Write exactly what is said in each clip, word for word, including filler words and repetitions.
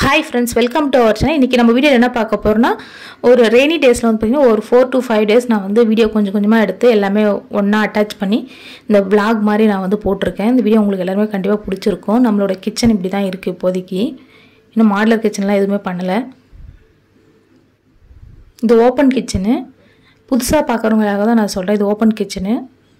Hi friends, welcome to our channel. இன்னைக்கு நம்ம video என்ன பார்க்க போறோம்னா ஒரு ரெய்னி டேஸ்ல வந்து பாத்தீங்கன்னா ஒரு four to five days நான் வந்து வீடியோ கொஞ்சம் கொஞ்சமா எடுத்து எல்லாமே ஒண்ணா அட்டாச் பண்ணி இந்த vlog மாதிரி நான் வந்து போட்டுருக்கேன். இந்த வீடியோ உங்களுக்கு எல்லாருமே கண்டிப்பா பிடிச்சிருக்கும். நம்மளோட கிச்சன் இப்படி தான் இருக்கு இப்போதைக்கு. இன்னும் மாடலர் கிச்சன்லாம் எதுவுமே பண்ணல. இது ஓபன் கிச்சன். புதுசா பார்க்கறவங்களுக்காக தான் நான் சொல்றேன். இது ஓபன் கிச்சன்.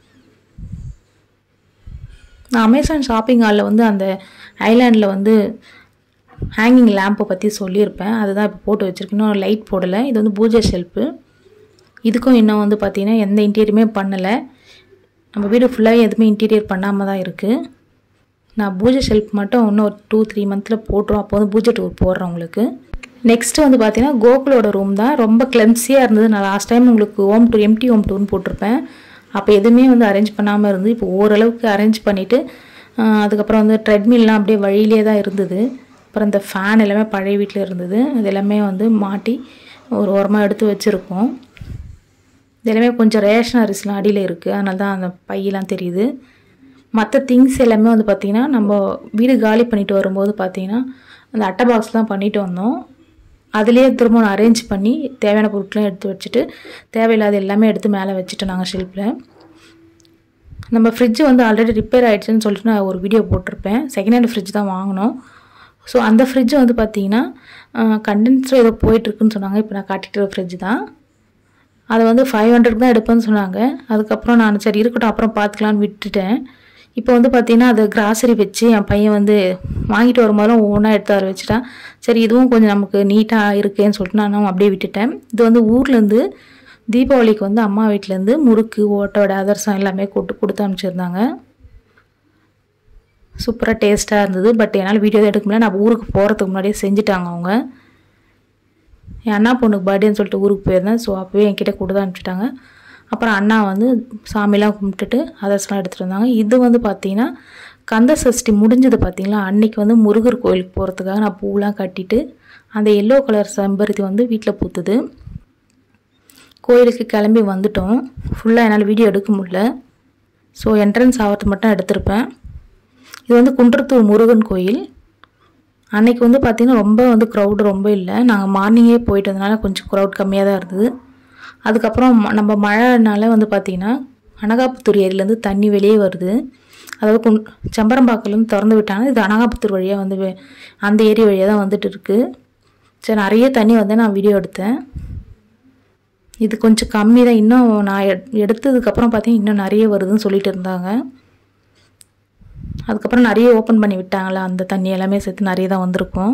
நான் Amazon ஷாப்பிங் ஹால்ல வந்து அந்த ஐலாண்ட்ல வந்து ஹேங்கிங் லேம்ப் பத்தி சொல்லியிருப்பேன். அதுதான் இப்போ போட்டு வச்சிருக்கேன். இன்னும் லைட் போடல. இது வந்து பூஜை ஷெல்ஃப். இதுக்கும் இன்னும் வந்து பார்த்தீங்கன்னா எந்த இன்டீரியருமே பண்ணல. நம்ம வீடு ஃபுல்லாவே எதுவுமே இன்டீரியர் பண்ணாம தான் இருக்கு. நான் பூஜை ஷெல்ஃப் மட்டும் இன்னும் ஒரு two three மந்த்ல போட்றோம். அப்போ வந்து பூஜை டூர் போடுறேன் உங்களுக்கு. நெக்ஸ்ட் வந்து பார்த்தீங்கன்னா கோகுலோட ரூம் தான். ரொம்ப கிளம்சியா இருந்தது. நான் லாஸ்ட் டைம் உங்களுக்கு ஹோம் டூர் எம்டி ஹோம் டூர்னு போட்டிருப்பேன். அப்போ எதுவுமே வந்து அரேஞ்ச் பண்ணாமல் இருந்து இப்போ ஓரளவுக்கு அரேஞ்ச் பண்ணிவிட்டு அதுக்கப்புறம் வந்து ட்ரெட்மில்லாம் அப்படியே வழியிலே தான் இருந்தது. அப்புறம் இந்த ஃபேன் எல்லாமே பழைய வீட்டில் இருந்தது. அது எல்லாமே வந்து மாட்டி ஒரு ஓரமாக எடுத்து வச்சுருக்கோம். இது எல்லாமே கொஞ்சம் ரேஷனரிஸ்லாம் அடியில் இருக்குது. அதனால தான் அந்த பையெல்லாம் தெரியுது. மற்ற திங்ஸ் எல்லாமே வந்து பார்த்திங்கன்னா நம்ம வீடு காலி பண்ணிட்டு வரும்போது பார்த்திங்கன்னா அந்த அட்டை பாக்ஸ் தான் பண்ணிட்டு வந்தோம். அதுலேயே திரும்ப நான் அரேஞ்ச் பண்ணி தேவையான பொருட்களையும் எடுத்து வச்சுட்டு தேவையில்லாத எல்லாமே எடுத்து மேலே வச்சுட்டோம் நாங்கள் ஷெல்ஃபில். நம்ம ஃப்ரிட்ஜ் வந்து ஆல்ரெடி ரிப்பேர் ஆகிடுச்சுன்னு சொல்லிட்டு நான் ஒரு வீடியோ போட்டிருப்பேன். செகண்ட் ஹேண்ட் ஃப்ரிட்ஜ் தான் வாங்கினோம். ஸோ அந்த ஃப்ரிட்ஜ் வந்து பார்த்திங்கன்னா கண்டென்சர் ஏதோ போயிட்டுருக்குன்னு சொன்னாங்க. இப்போ நான் காட்டிக்கிற ஃப்ரிட்ஜ் தான். அதை வந்து ஃபைவ் ஹண்ட்ரட்க்கு தான் எடுப்பேன்னு சொன்னாங்க. அதுக்கப்புறம் நான் சரி இருக்கட்டும் அப்புறம் பார்த்துக்கலான்னு விட்டுட்டேன். இப்போ வந்து பார்த்திங்கன்னா அது கிராசரி வச்சு என் பையன் வந்து வாங்கிட்டு வரும்போதும் ஒவ்வொன்றா எடுத்து வர வச்சுட்டான். சரி இதுவும் கொஞ்சம் நமக்கு நீட்டாக இருக்கேன்னு சொல்லிட்டு நானும் அப்படியே விட்டுட்டேன். இது வந்து ஊர்லேருந்து தீபாவளிக்கு வந்து அம்மா வீட்டிலேருந்து முறுக்கு ஓட்டோட அதர்சம் எல்லாமே கூட்டு கொடுத்து அனுப்பிச்சிருந்தாங்க. சூப்பராக டேஸ்ட்டாக இருந்தது. பட் என்னால் வீடியோ எடுக்க முடியல. நான் ஊருக்கு போகிறதுக்கு முன்னாடியே செஞ்சுட்டாங்க அவங்க. என் அண்ணா பொண்ணுக்கு பர்த்டேன்னு சொல்லிட்டு ஊருக்கு போயிருந்தேன். ஸோ அப்போவே என்கிட்ட கொடுத்து அனுப்பிச்சிட்டாங்க. அப்புறம் அண்ணா வந்து சாமிலாம் கும்பிட்டுட்டு அதர்ஸ்லாம் எடுத்துகிட்டு வந்தாங்க. இது வந்து பார்த்திங்கன்னா கந்த சஷ்டி முடிஞ்சது பார்த்திங்களா, அன்றைக்கி வந்து முருகர் கோயிலுக்கு போகிறதுக்காக நான் பூலாம் கட்டிட்டு அந்த எல்லோ கலர் செம்பருத்தி வந்து வீட்டில் பூத்துது. கோயிலுக்கு கிளம்பி வந்துட்டோம். ஃபுல்லாக என்னால் வீடியோ எடுக்க முடியல. ஸோ என்ட்ரன்ஸ் ஆகிறது மட்டும் எடுத்திருப்பேன். இது வந்து குன்றத்தூர் முருகன் கோயில். அன்றைக்கி வந்து பார்த்திங்கன்னா ரொம்ப வந்து க்ரௌடு ரொம்ப இல்லை. நாங்கள் மார்னிங்கே போயிட்டு வந்தனால கொஞ்சம் க்ரௌட் கம்மியாக தான் இருந்தது. அதுக்கப்புறம் நம்ம மழைனால வந்து பார்த்திங்கன்னா அனகாபுத்தூர் ஏரியிலேருந்து தண்ணி வெளியே வருது. அதாவது குன் செம்பரம்பாக்கிலேருந்து திறந்து விட்டாங்க. இது அனகாபுத்தூர் வழியாக வந்து அந்த ஏரி வழியாக தான் வந்துட்டு இருக்குது. சரி நிறைய தண்ணி வந்து நான் வீடியோ எடுத்தேன். இது கொஞ்சம் கம்மி தான். இன்னும் நான் எடுத்ததுக்கப்புறம் பார்த்திங்கன்னா இன்னும் நிறைய வருதுன்னு சொல்லிட்டு இருந்தாங்க. அதுக்கப்புறம் நிறைய ஓப்பன் பண்ணி விட்டாங்களா, அந்த தண்ணி எல்லாமே சேர்த்து நிறைய தான் வந்திருக்கும்.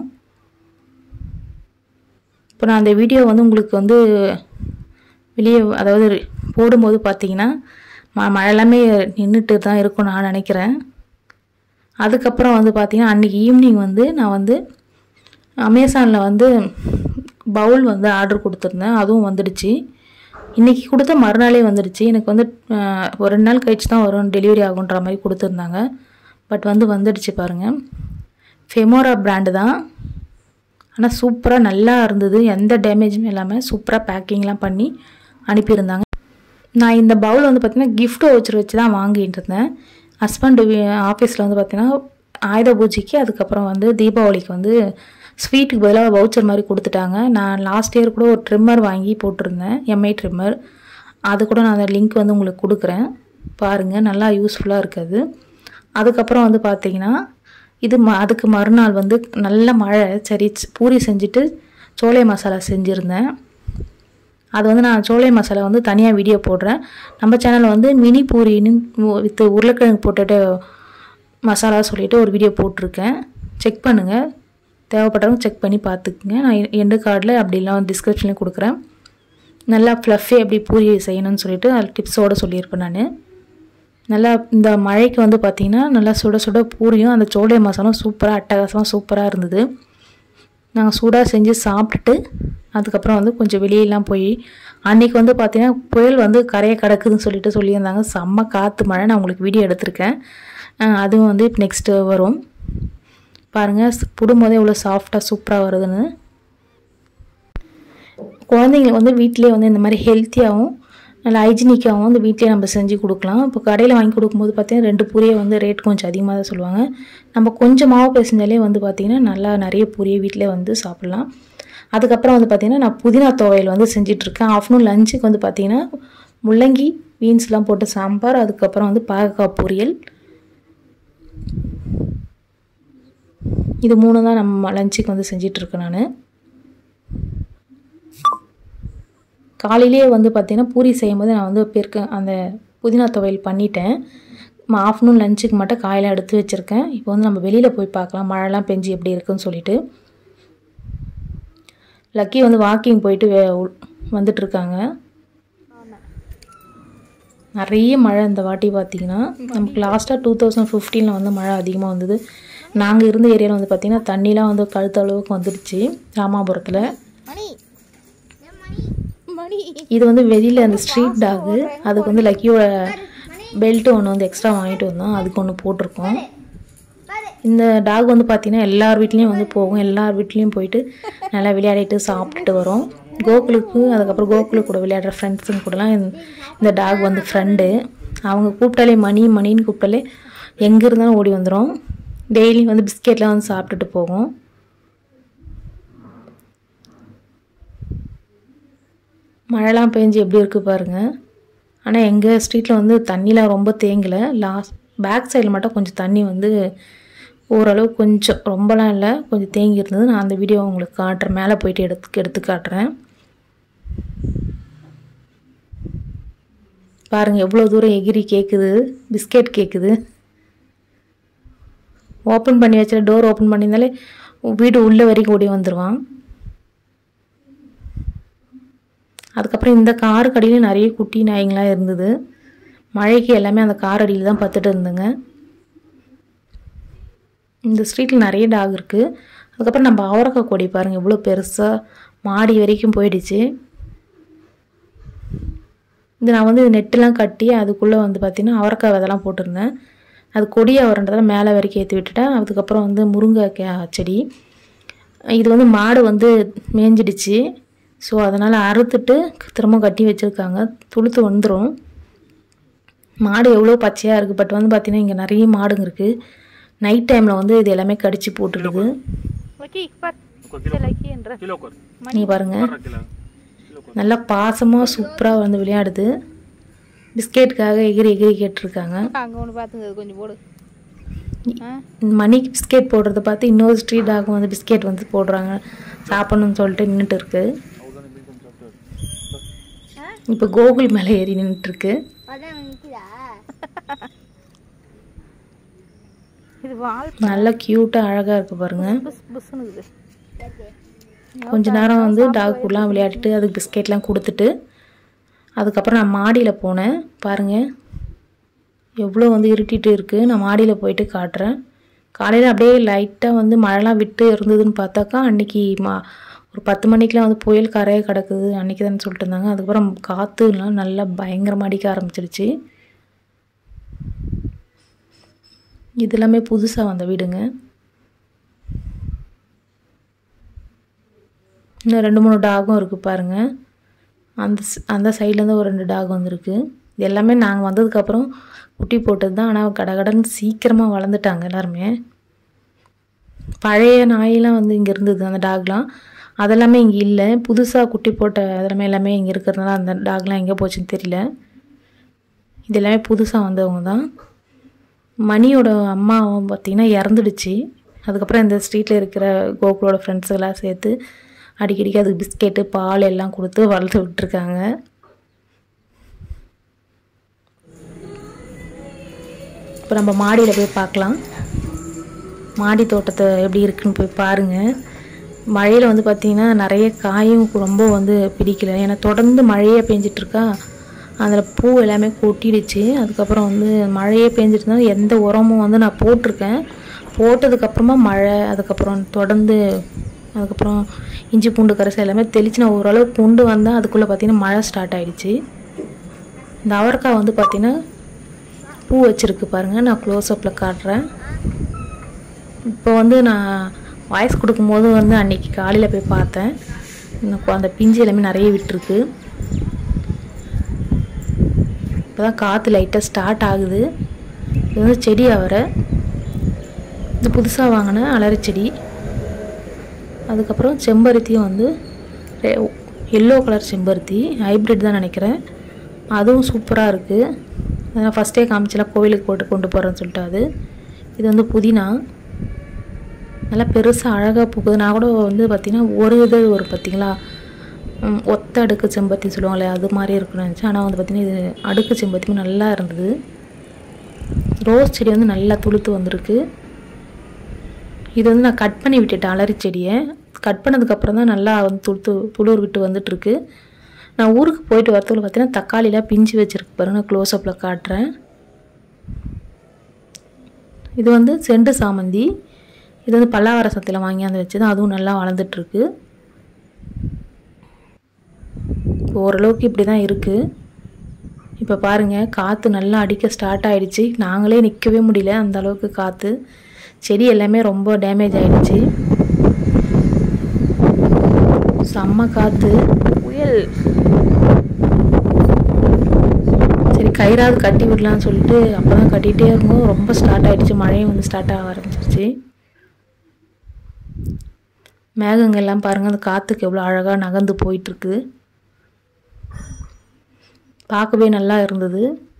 இப்போ நான் அந்த வீடியோ வந்து உங்களுக்கு வந்து வெளியே அதாவது போடும்போது பார்த்திங்கன்னா ம மழை எல்லாமே நின்றுட்டு தான் இருக்கும் நான் நினைக்கிறேன். அதுக்கப்புறம் வந்து பார்த்திங்கன்னா அன்றைக்கி ஈவினிங் வந்து நான் வந்து அமேசானில் வந்து பவுல் வந்து ஆர்டர் கொடுத்துருந்தேன். அதுவும் வந்துடுச்சு. இன்றைக்கி கொடுத்த மறுநாளே வந்துடுச்சு. எனக்கு வந்து ஒரு ரெண்டு நாள் கழிச்சு தான் வரும் டெலிவரி ஆகுன்ற மாதிரி கொடுத்துருந்தாங்க. பட் வந்து வந்துடுச்சு பாருங்கள். ஃபெமோரா பிராண்டு தான். ஆனால் சூப்பராக நல்லா இருந்தது. எந்த டேமேஜுமே இல்லாமல் சூப்பராக பேக்கிங்லாம் பண்ணி அனுப்பியிருந்தாங்க. நான் இந்த பவுல் வந்து பார்த்திங்கன்னா கிஃப்ட் வச்சுரு வச்சு தான் வாங்கிட்டு இருந்தேன். ஹஸ்பண்ட் ஆஃபீஸில் வந்து பார்த்திங்கன்னா ஆயுத பூஜைக்கு அதுக்கப்புறம் வந்து தீபாவளிக்கு வந்து ஸ்வீட்டுக்கு பதிலாக வவுச்சர் மாதிரி கொடுத்துட்டாங்க. நான் லாஸ்ட் இயர் கூட ஒரு ட்ரிம்மர் வாங்கி போட்டிருந்தேன், எம்ஐ ட்ரிம்மர். அது கூட நான் அந்த லிங்க் வந்து உங்களுக்கு கொடுக்குறேன் பாருங்கள். நல்லா யூஸ்ஃபுல்லாக இருக்குது. அதுக்கப்புறம் வந்து பார்த்திங்கன்னா இது ம அதுக்கு மறுநாள் வந்து நல்ல மழை. சரி பூரி செஞ்சுட்டு சோளை மசாலா செஞ்சுருந்தேன். அது வந்து நான் சோளை மசாலா வந்து தனியாக வீடியோ போடுறேன். நம்ம சேனலில் வந்து மினி பூரின்னு வித் உருளைக்கிழங்கு போட்டுட்டு மசாலா சொல்லிவிட்டு ஒரு வீடியோ போட்டிருக்கேன். செக் பண்ணுங்கள். தேவைப்பட்டவங்க செக் பண்ணி பார்த்துக்குங்க. நான் எண்டு கார்டில் அப்படிலாம் டிஸ்கிரிப்ஷன்லேயும் கொடுக்குறேன். நல்லா ஃப்ளஃபி அப்படி பூரி செய்யணும்னு சொல்லிட்டு அது டிப்ஸோடு சொல்லியிருப்பேன் நான். நல்லா இந்த மழைக்கு வந்து பார்த்திங்கன்னா நல்லா சுட சுட பூரியும் அந்த சோளை மசாலும் சூப்பராக அட்டகாசமாக சூப்பராக இருந்தது. நாங்கள் சூடாக செஞ்சு சாப்பிட்டுட்டு அதுக்கப்புறம் வந்து கொஞ்சம் வெளியெல்லாம் போய் அன்றைக்கி வந்து பார்த்திங்கன்னா புயல் வந்து கரையை கிடக்குதுன்னு சொல்லிட்டு சொல்லியிருந்தாங்க. செம்ம காற்று மழை. நான் உங்களுக்கு வீடியோ எடுத்திருக்கேன். அதுவும் வந்து இப்போ நெக்ஸ்ட்டு வரும் பாருங்கள். புடும்போதே எவ்வளோ சாஃப்டாக சூப்பராக வருதுன்னு. குழந்தைங்களுக்கு வந்து வீட்டிலே வந்து இந்த மாதிரி ஹெல்த்தியாகவும் நல்லா ஹைஜீனிக்காகவும் வந்து வீட்டிலே நம்ம செஞ்சு கொடுக்கலாம். இப்போ கடையில் வாங்கி கொடுக்கும்போது பார்த்தீங்கன்னா ரெண்டு பூரியை வந்து ரேட் கொஞ்சம் அதிகமாக தான் சொல்லுவாங்க. நம்ம கொஞ்சம் மாவு பிசைஞ்சாலே வந்து பார்த்திங்கன்னா நல்லா நிறைய பூரியை வீட்டிலே வந்து சாப்பிட்லாம். அதுக்கப்புறம் வந்து பார்த்திங்கன்னா நான் புதினா துவையல் வந்து செஞ்சிட்ருக்கேன். ஆஃப்டர்நூன் லஞ்சுக்கு வந்து பார்த்திங்கன்னா முள்ளங்கி பீன்ஸ்லாம் போட்டு சாம்பார், அதுக்கப்புறம் வந்து பாகக்காய் பொரியல், இது மூணு தான் நம்ம லஞ்சுக்கு வந்து செஞ்சிட்ருக்கேன் நான். காலையிலேயே வந்து பார்த்திங்கன்னா பூரி செய்யும் போது நான் வந்து பெருக்க அந்த புதினா துவையல் பண்ணிட்டேன். ஆஃப்டர்நூன் லஞ்சுக்கு மட்டும் காலையில் எடுத்து வச்சுருக்கேன். இப்போ வந்து நம்ம வெளியில் போய் பார்க்கலாம் மழைலாம் பெஞ்சு எப்படி இருக்குன்னு சொல்லிட்டு. லக்கி வந்து வாக்கிங் போயிட்டு வந்துட்டுருக்காங்க. நிறைய மழை இந்த வாட்டி பார்த்திங்கன்னா. நமக்கு லாஸ்ட்டாக டூ தௌசண்ட் ஃபிஃப்டீனில் வந்து மழை அதிகமாக வந்தது. நாங்கள் இருந்த ஏரியாவில் வந்து பார்த்திங்கன்னா தண்ணிலாம் வந்து கழுத்து அளவுக்கு வந்துடுச்சு ராமாபுரத்தில். இது வந்து வெளியில் அந்த ஸ்ட்ரீட் டாகு, அதுக்கு வந்து லக்கியோட பெல்ட்டு ஒன்று வந்து எக்ஸ்ட்ரா வாங்கிட்டு வந்தோம், அதுக்கு ஒன்று போட்டிருக்கோம். இந்த டாக் வந்து பார்த்திங்கன்னா எல்லார் வீட்லேயும் வந்து போகும், எல்லார் வீட்லேயும் போயிட்டு நல்லா விளையாடிட்டு சாப்பிட்டுட்டு வரும். கோகுலுக்கு அதுக்கப்புறம் கோகுலுக்கு கூட விளையாடுற ஃப்ரெண்ட்ஸுங்க கூடலாம் இந்த டாக் வந்து ஃப்ரெண்டு. அவங்க கூப்பிட்டாலே மணி மணின்னு கூப்பிட்டாலே எங்கே இருந்தாலும் ஓடி வந்துடும். டெய்லி வந்து பிஸ்கெட்லாம் வந்து சாப்பிட்டுட்டு போகும். மழைலாம் பெஞ்சு எப்படி இருக்குது பாருங்கள். ஆனால் எங்கள் ஸ்ட்ரீட்டில் வந்து தண்ணிலாம் ரொம்ப தேங்கலை. லாஸ்ட் பேக் சைடில் மட்டும் கொஞ்சம் தண்ணி வந்து ஓரளவு கொஞ்சம் ரொம்பலாம் இல்லை, கொஞ்சம் தேங்கி இருந்தது. நான் அந்த வீடியோ உங்களுக்கு காட்டுறேன், மேலே போயிட்டு எடுத்து எடுத்து காட்டுறேன் பாருங்கள். எவ்வளோ தூரம் எகிரி கேட்குது, பிஸ்கெட் கேட்குது. ஓப்பன் பண்ணி வச்ச டோர் ஓப்பன் பண்ணியிருந்தாலே வீடு உள்ளே வரைக்கும் ஓடி வந்துடுவான். அதுக்கப்புறம் இந்த கார் கடியிலும் நிறைய குட்டி நாய்ங்களாம் இருந்தது. மழைக்கு எல்லாமே அந்த கார் அடியில் தான் பத்துட்டு இருந்துங்க. இந்த ஸ்ட்ரீட்டில் நிறைய டாக் இருக்குது. அதுக்கப்புறம் நம்ம அவரக்காய் கொடி பாருங்கள் எவ்வளோ பெருசாக மாடி வரைக்கும் போயிடுச்சு. இது நான் வந்து நெட்டெலாம் கட்டி அதுக்குள்ளே வந்து பார்த்திங்கன்னா அவரக்காய் விதெல்லாம் போட்டிருந்தேன். அது கொடியாக வரன்றதால மேலே வரைக்கும் ஏற்றி விட்டுட்டேன். அதுக்கப்புறம் வந்து முருங்கைக்காய் செடி, இது வந்து மாடு வந்து மேய்ஞ்சிடுச்சு. ஸோ அதனால் அறுத்துட்டு திரும்ப கட்டி வச்சுருக்காங்க, துளுத்து வந்துடும். மாடு எவ்வளோ பச்சையாக இருக்குது. பட் வந்து பார்த்திங்கன்னா இங்கே நிறைய மாடுங்க இருக்குது. நைட் டைமில் வந்து இது எல்லாமே கடிச்சு போட்டுடுது. நீ பாருங்கள் நல்லா பாசமாக சூப்பராக வந்து விளையாடுது. பிஸ்கெட்டுக்காக எகிரி எகிரி கேட்டிருக்காங்க. மணிக்கு பிஸ்கெட் போடுறத பார்த்து இன்னொரு ஸ்ட்ரீட் டாகும் வந்து பிஸ்கெட் வந்து போடுறாங்க சாப்பிடணும்னு சொல்லிட்டு நின்றுட்டு இருக்கு. இப்போ கோகுல் மேலே ஏறி நின்றுட்டுருக்கு. நல்லா க்யூட்டாக அழகாக இருக்குது பாருங்கள். கொஞ்ச நேரம் வந்து டாக் கூடலாம் விளையாடிட்டு அதுக்கு பிஸ்கெட்லாம் கொடுத்துட்டு அதுக்கப்புறம் நான் மாடியில் போனேன். பாருங்கள் எவ்வளோ வந்து இருட்டிட்டு இருக்குது. நான் மாடியில் போயிட்டு காட்டுறேன். காலையில் அப்படியே லைட்டாக வந்து மழைலாம் விட்டு இருந்ததுன்னு பார்த்தாக்கா அன்றைக்கி மா ஒரு பத்து மணிக்கெலாம் வந்து புயல் கரையை கிடக்குது அன்றைக்கி தான் சொல்லிட்டு இருந்தாங்க. அதுக்கப்புறம் காற்றுலாம் நல்லா பயங்கரமாக அடிக்க ஆரம்பிச்சிடுச்சு. இது எல்லாமே புதுசாக வந்த வீடுங்க. இன்னும் ரெண்டு மூணு டாகும் இருக்குது பாருங்கள். அந்த அந்த சைட்லேருந்து ஒரு ரெண்டு டாக் வந்துருக்கு. இது எல்லாமே நாங்கள் வந்ததுக்கப்புறம் குட்டி போட்டது தான். ஆனால் கடகடன்னு சீக்கிரமாக வளர்ந்துட்டாங்க எல்லாருமே. பழைய நாயெல்லாம் வந்து இங்கே இருந்தது அந்த டாக்லாம், அதெல்லாமே இங்கே இல்லை. புதுசாக குட்டி போட்ட அதெல்லாமே எல்லாமே இங்கே இருக்கிறதுனால அந்த டாக்லாம் எங்கே போச்சுன்னு தெரியல. இது எல்லாமே புதுசாக வந்தவங்க தான். மணியோட அம்மாவும் பார்த்திங்கன்னா இறந்துடுச்சு. அதுக்கப்புறம் இந்த ஸ்ட்ரீட்டில் இருக்கிற கோகுலோட ஃப்ரெண்ட்ஸ் எல்லாம் சேர்த்து அடிக்கடிக்கு அதுக்கு பிஸ்கெட்டு பால் எல்லாம் கொடுத்து வளர்த்து விட்டுருக்காங்க. இப்போ நம்ம மாடியில் போய் பார்க்கலாம். மாடி தோட்டத்தை எப்படி இருக்குன்னு போய் பாருங்கள். மழையில் வந்து பார்த்திங்கன்னா நிறைய காயும் ரொம்ப வந்து பிடிக்கல. ஏன்னா தொடர்ந்து மழையே பெஞ்சிட்ருக்கா, அதில் பூ எல்லாமே கொட்டிடுச்சு. அதுக்கப்புறம் வந்து மழையே பெஞ்சிட்டு இருந்தால் எந்த உரமும் வந்து நான் போட்டிருக்கேன். போட்டதுக்கப்புறமா மழை, அதுக்கப்புறம் தொடர்ந்து அதுக்கப்புறம் இஞ்சி பூண்டு கரைசல் எல்லாமே தெளித்து நான் ஓரளவு கொண்டு வந்தேன். அதுக்குள்ளே பார்த்திங்கன்னா மழை ஸ்டார்ட் ஆகிடுச்சு. இந்த அவரைக்காய் வந்து பார்த்திங்கன்னா பூ வச்சுருக்கு பாருங்கள். நான் க்ளோஸ்அப்பில் காட்டுறேன். இப்போ வந்து நான் வாய்ஸ் கொடுக்கும்போது வந்து அன்றைக்கி காலையில் போய் பார்த்தேன். அந்த பிஞ்சு எல்லாமே நிறைய விட்டுருக்கு. இப்போ தான் காற்று லைட்டாக ஸ்டார்ட் ஆகுது. இது வந்து செடி அவரை, இது புதுசாக வாங்கின அலரி செடி. அதுக்கப்புறம் செம்பருத்தியும் வந்து எல்லோ கலர் செம்பருத்தி, ஹைப்ரிட் தான் நினைக்கிறேன். அதுவும் சூப்பராக இருக்குது. நான் ஃபஸ்ட்டே காமிச்சலாம் கோவிலுக்கு போட்டு கொண்டு போகிறேன்னு சொல்லிட்டு. அது இது வந்து புதினா, நல்லா பெருசாக அழகாக பூக்குது. நான் கூட வந்து பார்த்திங்கன்னா ஒரு இது ஒரு பார்த்திங்களா ஒத்த அடுக்கு செம்பருத்தி சொல்லுவாங்களே அது மாதிரி இருக்குன்னு நினச்சேன். ஆனால் வந்து பார்த்திங்கன்னா இது அடுக்கு செம்பருத்தியும் நல்லா இருந்தது. ரோஸ் செடி வந்து நல்லா துளுத்து வந்திருக்கு. இது வந்து நான் கட் பண்ணி விட்டுட்டேன் அலரி செடியை. கட் பண்ணதுக்கப்புறம் தான் நல்லா வந்து துளுத்து துளிர் விட்டு வந்துட்டுருக்கு. நான் ஊருக்கு போயிட்டு வரத்துக்குள்ள பார்த்தீங்கன்னா தக்காளிலாம் பிஞ்சு வச்சுருக்கு பாருங்க. நான் க்ளோஸ்அப்பில் காட்டுறேன். இது வந்து செண்டு சாமந்தி. இது வந்து பல்லாவர சத்தில் வாங்கியாந்து வச்சு தான், அதுவும் நல்லா வளர்ந்துட்டுருக்கு. ஓரளவுக்கு இப்படி தான் இருக்குது. இப்போ பாருங்கள் காற்று நல்லா அடிக்க ஸ்டார்ட் ஆகிடுச்சு. நாங்களே நிற்கவே முடியல, அந்த அளவுக்கு காற்று. செடி எல்லாமே ரொம்ப டேமேஜ் ஆகிடுச்சு. செம்ம காற்று, புயல். சரி கயிறாவது கட்டி விடலான்னு சொல்லிட்டு அப்போ தான் கட்டிகிட்டே இருக்கும். ரொம்ப ஸ்டார்ட் ஆகிடுச்சு, மழையும் வந்து ஸ்டார்ட் ஆக ஆரம்பிச்சிருச்சு. மேகங்கள்லாம் பாருங்கள், அந்த காற்றுக்கு எவ்வளோ அழகாக நகர்ந்து போயிட்டுருக்கு. பார்க்கவே நல்லா இருந்தது.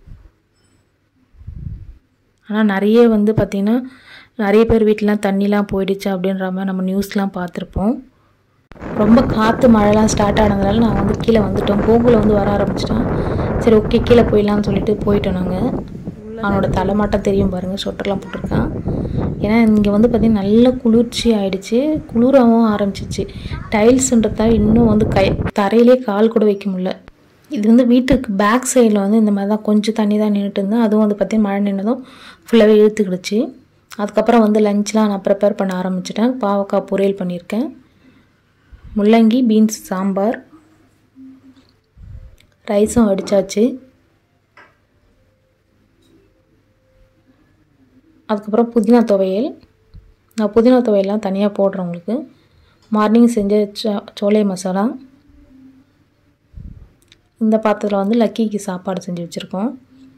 ஆனால் நிறைய வந்து பார்த்திங்கன்னா நிறைய பேர் வீட்டிலலாம் தண்ணிலாம் போயிடுச்சு அப்படின்ற மாதிரி நம்ம நியூஸ்லாம் பார்த்துருப்போம். ரொம்ப காற்று மழைலாம் ஸ்டார்ட் ஆனதுனால நான் வந்து கீழே வந்துட்டோம். கோகுல வந்து வர ஆரம்பிச்சிட்டான். சரி ஓகே கீழே போயிடலான்னு சொல்லிட்டு போயிட்டோம் நாங்கள். அவனோட தலைமாட்டம் தெரியும் பாருங்கள், சொட்டர்லாம் போட்டிருக்கான். ஏன்னா இங்கே வந்து பார்த்திங்கன்னா நல்ல குளிர்ச்சி ஆகிடுச்சு, குளிராகவும் ஆரம்பிச்சிச்சு. டைல்ஸுன்றதால இன்னும் வந்து கை தரையிலே கால் கூட வைக்க முடியல. இது வந்து வீட்டுக்கு பேக் சைடில் வந்து இந்த மாதிரி தான் கொஞ்சம் தண்ணி தான் நின்றுட்டு இருந்தேன். அதுவும் வந்து பார்த்திங்கன்னா மழை நின்றதும் ஃபுல்லாகவே இழுத்துக்கிடுச்சு. அதுக்கப்புறம் வந்து லஞ்ச்லாம் நான் ப்ரிப்பேர் பண்ண ஆரம்பிச்சிட்டேன். பாவக்காய் பொரியல் பண்ணியிருக்கேன், முள்ளங்கி பீன்ஸ் சாம்பார், ரைஸும் அடித்தாச்சு. அதுக்கப்புறம் புதினா துவையல். நான் புதினா துவையல்லாம் தனியாக போடுறேன் உங்களுக்கு. மார்னிங் செஞ்ச சோ சோலை மசாலா. இந்த பாத்திரத்தில் வந்து லக்கிக்கு சாப்பாடு செஞ்சு வச்சுருக்கோம்.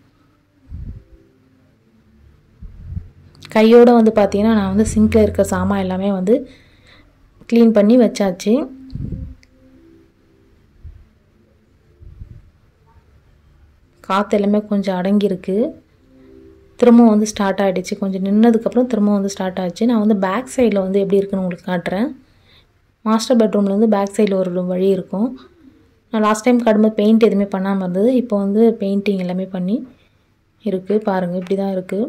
கையோடு வந்து பார்த்திங்கன்னா நான் வந்து சிங்கில் இருக்க சாமான் எல்லாமே வந்து க்ளீன் பண்ணி வச்சாச்சு. காற்று எல்லாமே கொஞ்சம் அடங்கியிருக்கு. திரும்பவும் வந்து ஸ்டார்ட் ஆகிடுச்சு. கொஞ்சம் நின்னதுக்கப்புறம் திரும்பவும் வந்து ஸ்டார்ட் ஆகிடுச்சு. நான் வந்து பேக் சைடில் வந்து எப்படி இருக்குன்னு உங்களுக்கு காட்டுறேன். மாஸ்டர் பெட்ரூம்லேருந்து பேக் சைடில் ஒரு வழி இருக்கும். நான் லாஸ்ட் டைம் காட்டும்போது பெயிண்ட் எதுவுமே பண்ணாமல் இருந்தது. இப்போ வந்து பெயிண்டிங் எல்லாமே பண்ணி இருக்குது. பாருங்கள் இப்படி தான் இருக்குது.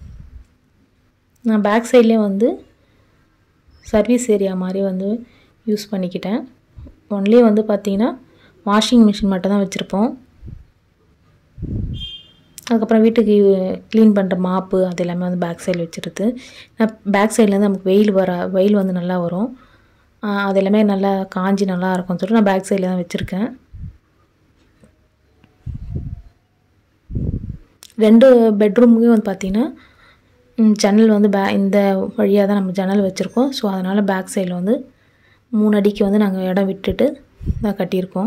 நான் பேக் சைட்லேயே வந்து சர்வீஸ் ஏரியா மாதிரி வந்து யூஸ் பண்ணிக்கிட்டேன். ஒன்லி வந்து பார்த்திங்கன்னா வாஷிங் மிஷின் மட்டும் தான் வச்சுருப்போம். அதுக்கப்புறம் வீட்டுக்கு க்ளீன் பண்ணுற மாப்பு அது எல்லாமே வந்து பேக் சைடில் வச்சுருது. நான் பேக் சைட்லேருந்து நமக்கு வெயில் வர வெயில் வந்து நல்லா வரும், அது எல்லாமே நல்லா காஞ்சி நல்லா இருக்கும்னு சொல்லிட்டு நான் பேக் சைடில் தான் வச்சுருக்கேன். ரெண்டு பெட்ரூமுக்கும் வந்து பார்த்திங்கன்னா ஜன்னல் வந்து பே இந்த வழியாக தான் நம்ம ஜன்னல் வச்சுருக்கோம். ஸோ அதனால் பேக் சைடில் வந்து மூணு அடிக்கு வந்து நாங்கள் இடம் விட்டுட்டு தான் கட்டியிருக்கோம்.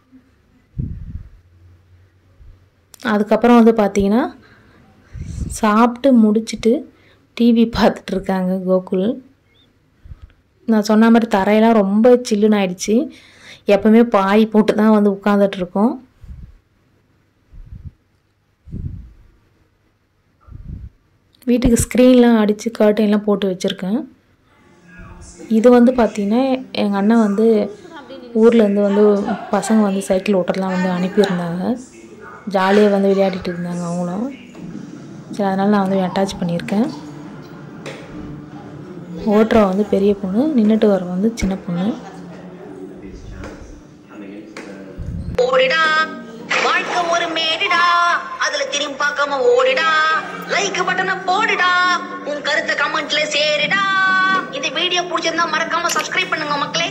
அதுக்கப்புறம் வந்து பார்த்திங்கன்னா சாப்பிட்டு முடிச்சுட்டு டிவி பார்த்துட்ருக்காங்க கோகுல். நான் சொன்ன மாதிரி தரையெல்லாம் ரொம்ப சில்லுன்னு ஆயிடுச்சு. எப்போவுமே பாய் போட்டு தான் வந்து உட்காந்துட்ருக்கோம். வீட்டுக்கு ஸ்க்ரீன்லாம் அடித்து கர்டைன்லாம் போட்டு வச்சுருக்கேன். இது வந்து பார்த்திங்கன்னா எங்கள் அண்ணன் வந்து ஊர்லேருந்து வந்து பசங்க வந்து சைக்கிள் ஓட்டலாம் வந்து அனுப்பியிருந்தாங்க. ஜாலியாக வந்து விளையாடிட்டு இருந்தாங்க அவங்களும். சரி அதனால் நான் வந்து அட்டாச் பண்ணியிருக்கேன். ஓட்டுற வந்து பெரிய பொண்ணு, நின்றுட்டு வர வந்து சின்ன பொண்ணு. ஓடிடா வாழ்க்கை ஒரு மேடிடா, அதுல திரும்பி பார்க்காம ஓடிடா, லைக் பட்டனை போடுடா, உன் கருத்தை கமெண்ட்ல சேருடா. இந்த வீடியோ பிடிச்சிருந்தா மறக்காம சப்ஸ்கிரைப் பண்ணுங்க மக்களே.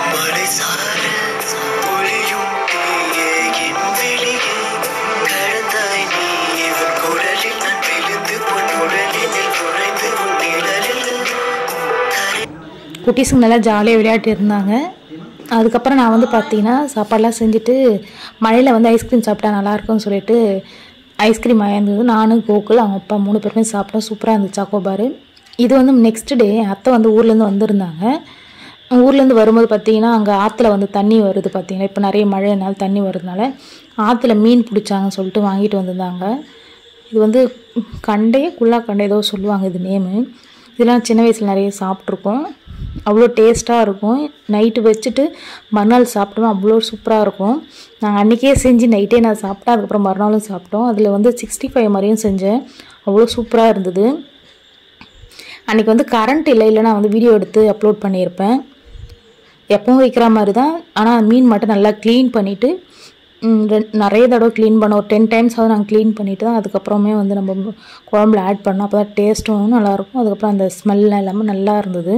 குட்டீஸுங்க நல்லா ஜாலியாக விளையாட்டு இருந்தாங்க. அதுக்கப்புறம் நான் வந்து பார்த்திங்கன்னா சாப்பாடெலாம் செஞ்சுட்டு மழையில் வந்து ஐஸ்கிரீம் சாப்பிட்டா நல்லாயிருக்கும்னு சொல்லிட்டு ஐஸ்கிரீம் வாங்கியிருந்தது. நானும் கோகுல் அவங்க அப்பா மூணு பேருமே சாப்பிட்டோம். சூப்பராக இருந்துச்சு சாக்கோபார். இது வந்து நெக்ஸ்ட் டே அத்தை வந்து ஊர்லேருந்து வந்திருந்தாங்க. ஊர்லேருந்து வரும்போது பார்த்திங்கன்னா அங்கே ஆற்றுல வந்து தண்ணி வருது பார்த்திங்கன்னா. இப்போ நிறைய மழைனால தண்ணி வருதுனால ஆற்றுல மீன் பிடிச்சாங்கன்னு சொல்லிட்டு வாங்கிட்டு வந்திருந்தாங்க. இது வந்து கண்டே குள்ளா கண்டே ஏதோ சொல்லுவாங்க இது நேமு. இதெல்லாம் சின்ன வயசில் நிறைய சாப்பிட்ருக்கோம். அவ்வளோ டேஸ்ட்டாக இருக்கும். நைட்டு வச்சுட்டு மறுநாள் சாப்பிட்டோம், அவ்வளோ சூப்பராக இருக்கும். நாங்கள் அன்றைக்கே செஞ்சு நைட்டே நான் சாப்பிட்டேன். அதுக்கப்புறம் மறுநாளும் சாப்பிட்டோம். அதில் வந்து சிக்ஸ்டி ஃபைவ் மாதிரியும் செஞ்சேன். அவ்வளோ சூப்பராக இருந்தது. அன்றைக்கி வந்து கரண்ட் இல்லை, இல்லை நான் வந்து வீடியோ எடுத்து அப்லோட் பண்ணியிருப்பேன். எப்பவும் வைக்கிற மாதிரி தான். ஆனால் மீன் மட்டும் நல்லா க்ளீன் பண்ணிவிட்டு நிறைய தடவை க்ளீன் பண்ணோம். ஒரு டென் டைம்ஸாவது நாங்கள் க்ளீன் பண்ணிவிட்டு தான் அதுக்கப்புறமே வந்து நம்ம குழம்புல ஆட் பண்ணோம். அப்போ தான் டேஸ்ட்டும் நல்லாயிருக்கும். அதுக்கப்புறம் அந்த ஸ்மெல்லாம் எல்லாமே நல்லா இருந்தது.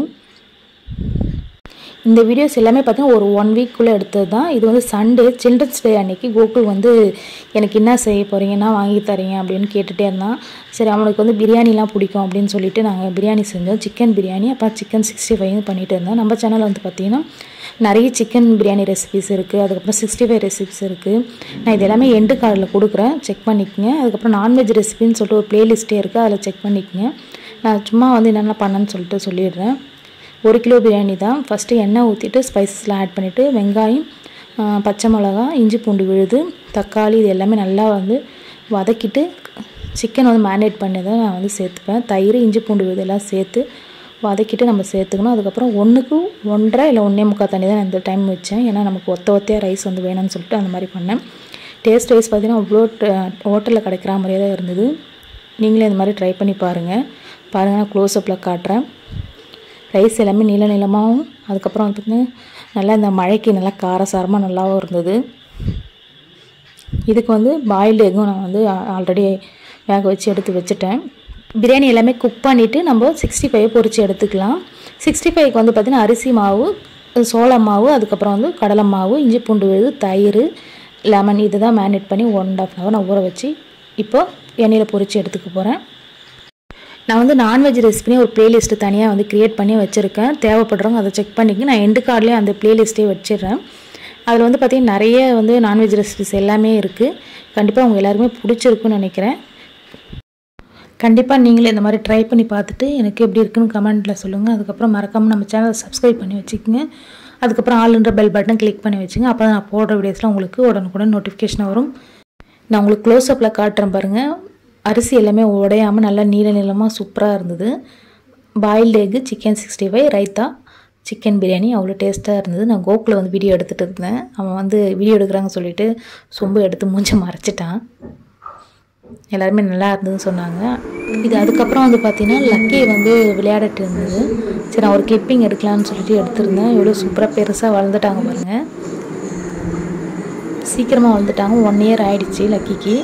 இந்த வீடியோஸ் எல்லாமே பார்த்தீங்கன்னா ஒரு ஒன் வீக்குள்ளே எடுத்தது தான். இது வந்து சண்டே சில்ட்ரன்ஸ் டே அன்றைக்கி கோகுல் வந்து எனக்கு என்ன செய்ய போகிறீங்க, என்ன வாங்கி தரீங்க அப்படின்னு கேட்டுகிட்டே இருந்தான். சரி அவனுக்கு வந்து பிரியாணிலாம் பிடிக்கும் அப்படின்னு சொல்லிட்டு நாங்கள் பிரியாணி செஞ்சோம். சிக்கன் பிரியாணி, அப்போ சிக்கன் சிக்ஸ்டி ஃபைவ் பண்ணிகிட்டு இருந்தேன். நம்ம சேனலில் வந்து பார்த்திங்கன்னா நிறைய சிக்கன் பிரியாணி ரெசிபிஸ் இருக்குது. அதுக்கப்புறம் சிக்ஸ்டி ஃபைவ் ரெசிபிஸ் இருக்குது. நான் இது எல்லாமே எண்டு கார்டில் கொடுக்குறேன், செக் பண்ணிக்கோங்க. அதுக்கப்புறம் நான்வெஜ் ரெசிபின்னு சொல்லிட்டு ஒரு ப்ளேலிஸ்ட்டே இருக்குது, அதில் செக் பண்ணிக்கோங்க. நான் சும்மா வந்து என்னென்ன பண்ணேன்னு சொல்லிட்டு சொல்லிடுறேன். ஒரு கிலோ பிரியாணி தான். ஃபஸ்ட்டு எண்ணெய் ஊற்றிட்டு ஸ்பைசஸ்லாம் ஆட் பண்ணிவிட்டு வெங்காயம், பச்சை மிளகா, இஞ்சி பூண்டு விழுது, தக்காளி இது எல்லாமே நல்லா வந்து வதக்கிட்டு சிக்கன் வந்து மேரினேட் பண்ணி தான் நான் வந்து சேர்த்துப்பேன். தயிர், இஞ்சி பூண்டு விழுது எல்லாம் சேர்த்து வதக்கிட்டு நம்ம சேர்த்துக்கணும். அதுக்கப்புறம் ஒன்றுக்கு ஒன்றரை இல்லை ஒன்றே முக்கால் தண்ணி தான் நான் இந்த டைம் வச்சேன். ஏன்னா நமக்கு ஒத்த ஒத்தையாக ரைஸ் வந்து வேணும்னு சொல்லிட்டு அந்த மாதிரி பண்ணேன். டேஸ்ட் வைஸ் பார்த்திங்கன்னா அவ்வளோ ஹோட்டலில் கிடைக்கிற மாதிரியே தான் இருந்தது. நீங்களே இந்த மாதிரி ட்ரை பண்ணி பாருங்கள். பாருங்கள், நான் க்ளோஸ்அப்பில் காட்டுறேன். ரைஸ் எல்லாமே நீள நீளமாகவும், அதுக்கப்புறம் வந்து பார்த்திங்கன்னா நல்லா இந்த மழைக்கு நல்லா காரசாரமாக நல்லாவும் இருந்தது. இதுக்கு வந்து பாயில்டு எக்கும் நான் வந்து ஆல்ரெடி வேக வச்சு எடுத்து வச்சுட்டேன். பிரியாணி எல்லாமே குக் பண்ணிவிட்டு நம்ம சிக்ஸ்டி ஃபைவ் பொரித்து எடுத்துக்கலாம். சிக்ஸ்டி ஃபைவ்க்கு வந்து பார்த்திங்கன்னா அரிசி மாவு, சோள மாவு, அதுக்கப்புறம் வந்து கடலை மாவு, இஞ்சி பூண்டு விழுது, தயிர், லெமன் இது தான் மேரினேட் பண்ணி ஒன் அண்ட் ஆஃப் ஹவர் நான் ஊற வச்சு இப்போது எண்ணெயில் பொரித்து எடுத்துக்க போகிறேன். நான் வந்து நான்வெஜ் ரெசிபினே ஒரு ப்ளேலிஸ்ட்டு தனியாக வந்து க்ரியேட் பண்ணி வச்சுருக்கேன். தேவைப்படுறவங்க அதை செக் பண்ணிக்க. நான் எண்டு கார்ட்லேயே அந்த ப்ளேலிஸ்ட்டே வச்சிடுறேன். அதில் வந்து பார்த்திங்கன்னா நிறைய வந்து நான்வெஜ் ரெசிபிஸ் எல்லாமே இருக்குது. கண்டிப்பாக அவங்க எல்லாருமே பிடிச்சிருக்குன்னு நினைக்கிறேன். கண்டிப்பாக நீங்களே இந்த மாதிரி ட்ரை பண்ணி பார்த்துட்டு எனக்கு எப்படி இருக்குன்னு கமெண்ட்டில் சொல்லுங்கள். அதுக்கப்புறம் மறக்காமல் நம்ம சேனலை சப்ஸ்கிரைப் பண்ணி வச்சுக்கோங்க. அதுக்கப்புறம் ஆல்ன்ற பெல் பட்டன் கிளிக் பண்ணி வச்சுங்க. அப்போ தான் நான் போடுற வீடியோஸ்லாம் உங்களுக்கு உடனுக்குடன் நோட்டிஃபிகேஷன் வரும். நான் உங்களுக்கு க்ளோஸ்அப்பில் காட்டுறேன் பாருங்கள். அரிசி எல்லாமே உடையாமல் நல்லா நீள நீளமாக சூப்பராக இருந்தது. Boiled egg, chicken sixty five, raita, chicken biryani அவ்வளோ டேஸ்ட்டாக இருந்தது. நான் கோகுலில் வந்து வீடியோ எடுத்துகிட்டு இருந்தேன். அவன் வந்து வீடியோ எடுக்கிறாங்கன்னு சொல்லிட்டு சொம்பு எடுத்து மூஞ்சி மறைச்சிட்டான். எல்லாருமே நல்லா இருந்ததுன்னு சொன்னாங்க. இது அதுக்கப்புறம் வந்து பார்த்திங்கன்னா லக்கி வந்து விளையாடிட்டு இருந்தது. சரி நான் ஒரு கிளிப்பிங் எடுக்கலான்னு சொல்லிட்டு எடுத்திருந்தேன். எவ்வளோ சூப்பராக பெருசாக வளர்ந்துட்டாங்க பாருங்கள். சீக்கிரமாக வளர்ந்துட்டாங்க. ஒன் இயர் ஆகிடுச்சி லக்கிக்கு.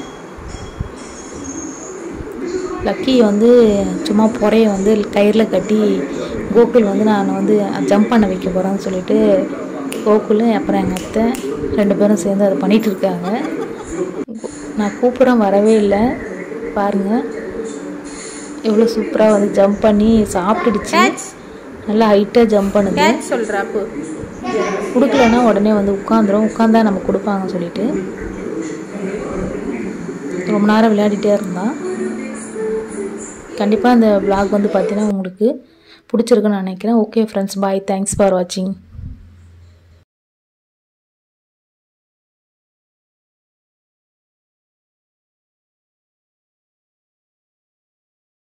லக்கி வந்து சும்மா பொறையை வந்து கயிறில் கட்டி கோகுல் வந்து நான் வந்து ஜம்ப் பண்ண வைக்க போகிறேன்னு சொல்லிட்டு கோகுல் அப்புறம் எங்கள் அத்தை ரெண்டு பேரும் சேர்ந்து அதை பண்ணிகிட்டு இருக்காங்க. நான் கூப்பிட்றேன், வரவே இல்லை. பாருங்கள் எவ்வளோ சூப்பராக வந்து ஜம்ப் பண்ணி சாப்பிட்டுடுச்சு. நல்லா ஹைட்டாக ஜம்ப் பண்ணுது. சொல்கிறாப்பு கொடுக்கலன்னா உடனே வந்து உட்காந்துரும். உட்காந்தா நம்ம கொடுப்பாங்கன்னு சொல்லிட்டு ரொம்ப நேரம் விளையாடிட்டே இருந்தான். கண்டிப்பாக இந்த vlog வந்து பார்த்தீங்கன்னா உங்களுக்கு பிடிச்சிருக்குன்னு நினைக்கிறேன். Okay friends, bye. Thanks for வாட்சிங்.